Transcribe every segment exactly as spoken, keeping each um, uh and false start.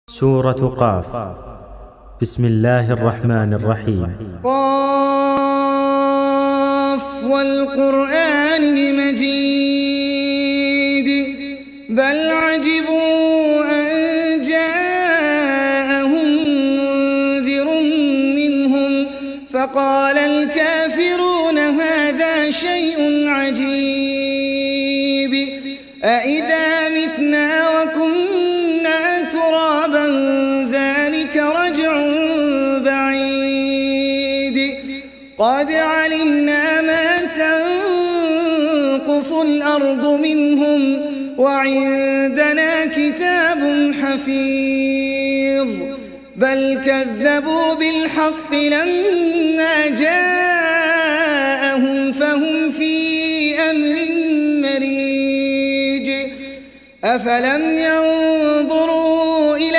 سورة قاف. بسم الله الرحمن الرحيم. قاف والقرآن المجيد بل عجبوا أن جاءهم منذر منهم فقال الكافرون هذا شيء عجيب أإذا متنا وكنا ترابا ذلك رجع بعيد قد علمنا ما تنقص الأرض منهم وعندنا كتاب حفيظ بل كذبوا بالحق لما جاءهم فهم في أمر مريج أفلم ينظروا إلى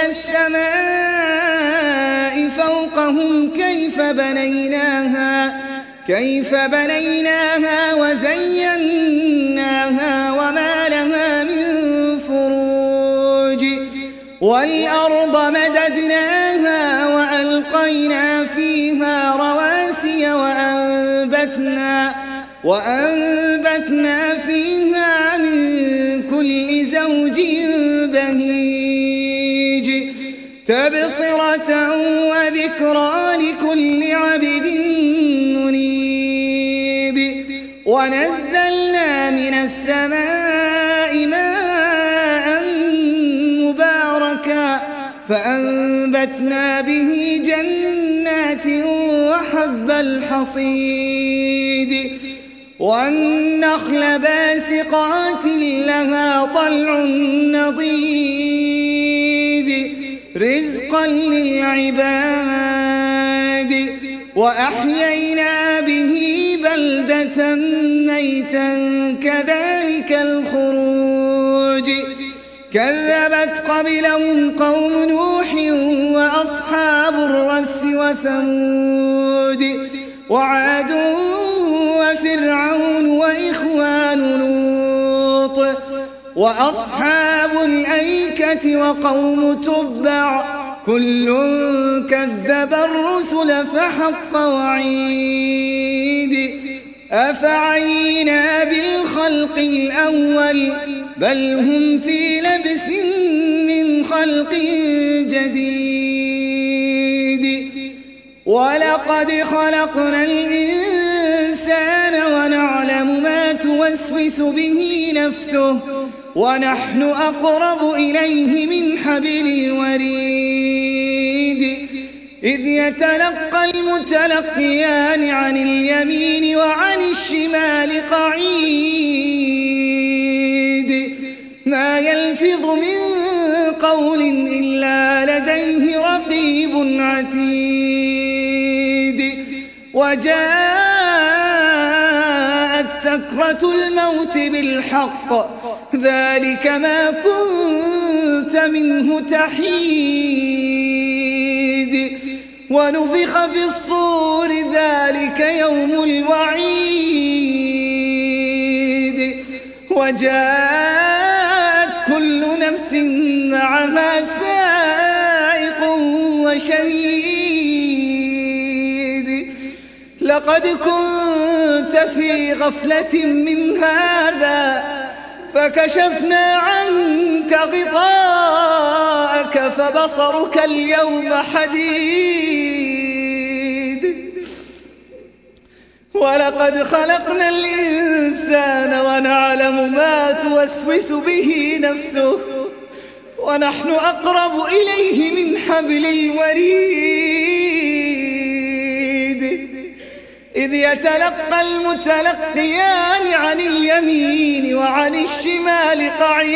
السماء فوقهم كيف بنيناها كيف بنيناها وزيناها وما لها من فروج والأرض مددناها وألقينا فيها رواسي وأنبتنا وأنبتنا فيها من كل زوج بهيج تبصرة وذكرى لكل عبد منيب ونزلنا من السماء ماء مباركا فأنبتنا به جنات وحب الحصيد والنخل باسقات لها طلع نضيد رزقا للعباد وأحيينا به بلدة ميتا كذلك الخروج كذبت قبلهم قوم نوح وأصحاب الرس وثمود وعاد وفرعون وإخوان لوط وأصحاب الأيكة وقوم تبع كل كذب الرسل فحق وعيد أفعينا بالخلق الأول بل هم في لبس من خلق جديد ولقد خلقنا الإنسان ونعلم ما توسوس به نفسه ونحن أقرب إليه من حبل الوريد إذ يتلقى المتلقيان عن اليمين وعن الشمال قعيد ما يلفظ من قول إلا لديه رقيب عتيد وجاءت سكرة الموت بالحق ذلك ما كنت منه تحيد ونفخ في الصور ذلك يوم الوعيد وجاءت كل نفس معها سائق وشهيد لقد كنت في غفلة من هذا فكشفنا عنك غطاءك فبصرك اليوم حديد ولقد خلقنا الإنسان ونعلم ما توسوس به نفسه ونحن أقرب إليه من حبل الوريد إذ يتلقى المتلقيان عن اليمين وعن الشمال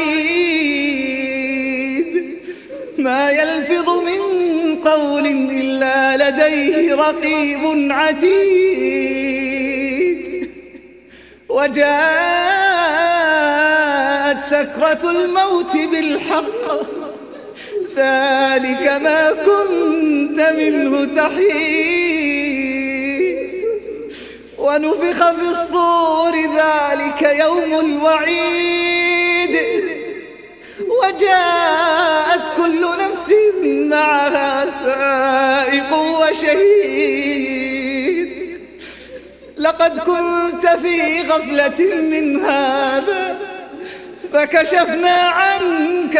قعيد ما يلفظ من قول إلا لديه رقيب عتيد وجاءت سكرة الموت بالحق ذلك ما كنت منه تحيد ونفخ في الصور ذلك يوم الوعيد وجاءت كل نفس سائق وشهيد. لقد كنت في غفلة من هذا فكشفنا عنك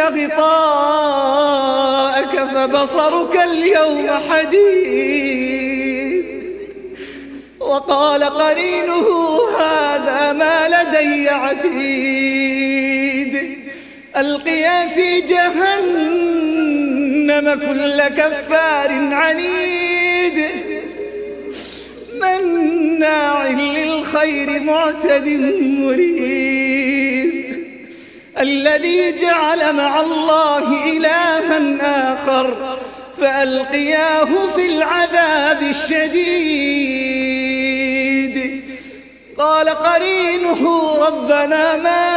غطاءك فبصرك اليوم حديد. وقال قرينه هذا ما لدي عتيد. ألقيا في جهنم كل كفار عنيد مناع للخير معتد مريب. الذي جعل مع الله إلها آخر فألقياه في العذاب الشديد. قال قرينه ربنا ما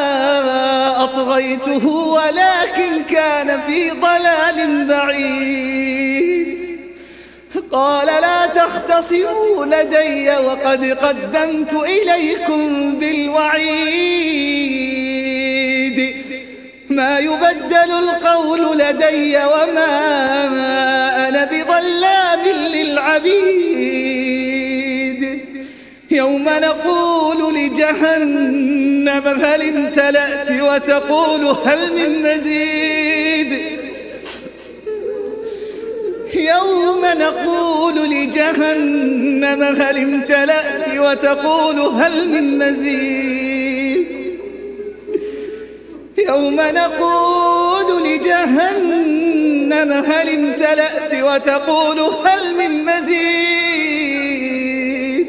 أطغيته ولكن كان في ضلال بعيد. قال لا تختصموا لدي وقد قدمت إليكم بالوعيد. ما يبدل القول لدي وما أنا بظلام للعبيد. يوم نقول لجهنم هل امتلأت وتقول هل من مزيد. يوم نقول لجهنم هل امتلأت وتقول هل من مزيد. يوم نقول لجهنم هل امتلأت وتقول هل من مزيد.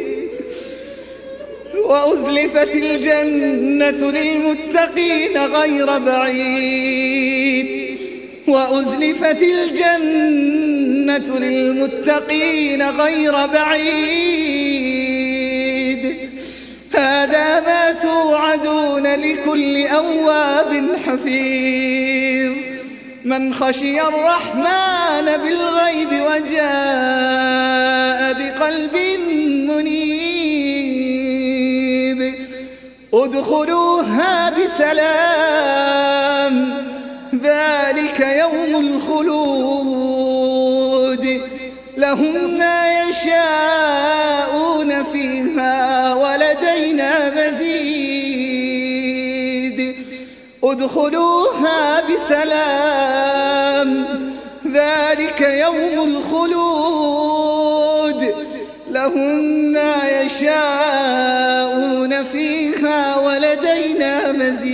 وأزلفت الجنة للمتقين غير بعيد. وأزلفت الجنة للمتقين غير بعيد. هذا ما توعدون لكل أواب حفيظ. من خشي الرحمن بالغيب وجاء بقلب منيب. ادخلوها بسلام ذلك يوم الخلود. لهم ما يشاءون فيها ولدينا مزيد. ادخلوها بسلام ذلك يوم الخلود. لهم ما يشاءون فيها ولدينا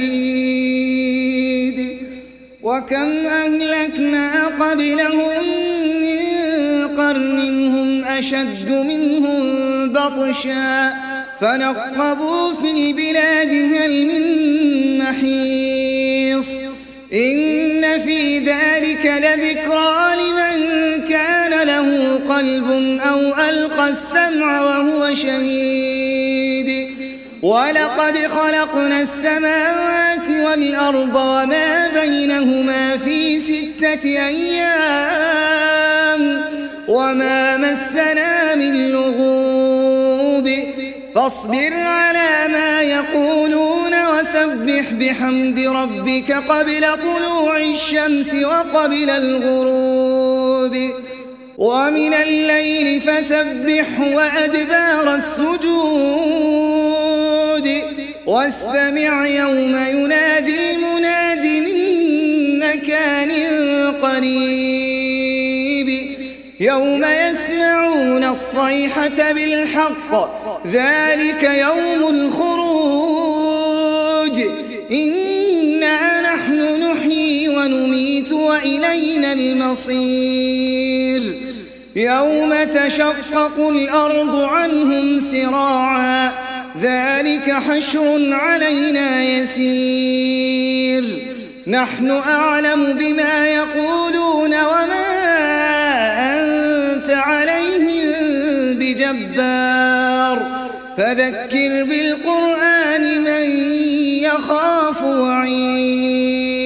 مزيد. وكم أهلكنا قبلهم من قرن هم أشد منهم بطشا فنقبوا في البلاد هل من محيص. إن في ذلك لذكرى لمن كان له قلب أو ألقى السمع وهو شهيد. ولقد خلقنا السماوات والأرض وما بينهما في ستة أيام وما مسنا من لغوب. فاصبر على ما يقولون وسبح بحمد ربك قبل طلوع الشمس وقبل الغروب. ومن الليل فسبحه وأدبار السجود. واستمع يوم ينادي المناد من مكان قريب. يوم يسمعون الصيحة بالحق ذلك يوم الخروج. إنا نحن نحيي ونميت وإلينا المصير. يوم تشقق الأرض عنهم سراعا ذلك حشر علينا يسير. نحن أعلم بما يقولون وما أنت عليهم بجبار. فذكر بالقرآن من يخاف وعيد.